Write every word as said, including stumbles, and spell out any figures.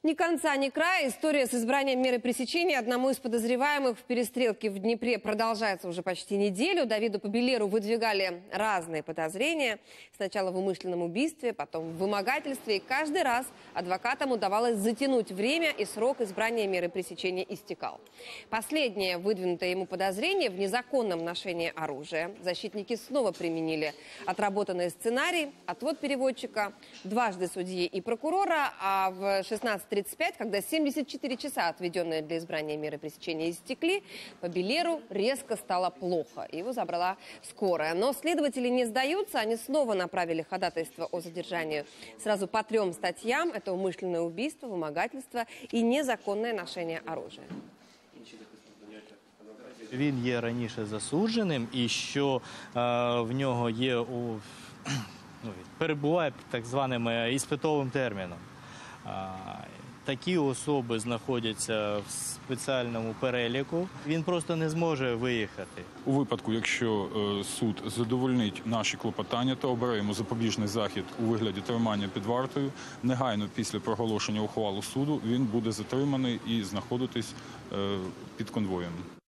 Ни конца, ни края. История с избранием меры пресечения одному из подозреваемых в перестрелке в Днепре продолжается уже почти неделю. Давиду Побелеру выдвигали разные подозрения. Сначала в умышленном убийстве, потом в вымогательстве. И каждый раз адвокатам удавалось затянуть время, и срок избрания меры пресечения истекал. Последнее выдвинутое ему подозрение в незаконном ношении оружия. Защитники снова применили отработанный сценарий, отвод переводчика, дважды судьи и прокурора, а в шестнадцать тридцать пять, когда семьдесят четыре часа, отведенные для избрания меры пресечения, истекли, Побелеру резко стало плохо. Его забрала скорая. Но следователи не сдаются. Они снова направили ходатайство о задержании сразу по трем статьям. Это умышленное убийство, вымогательство и незаконное ношение оружия. Він є раніше засудженим, і що е, в нього є у ну, перебуває під так званим іспитовим терміном. Е, такі особи знаходяться в спеціальному переліку. Він просто не зможе виїхати. У випадку, якщо е, суд задовольнить наші клопотання, то оберемо запобіжний захід у вигляді тримання під вартою. Негайно після проголошення ухвали суду він буде затриманий і знаходитись е, під конвоєм.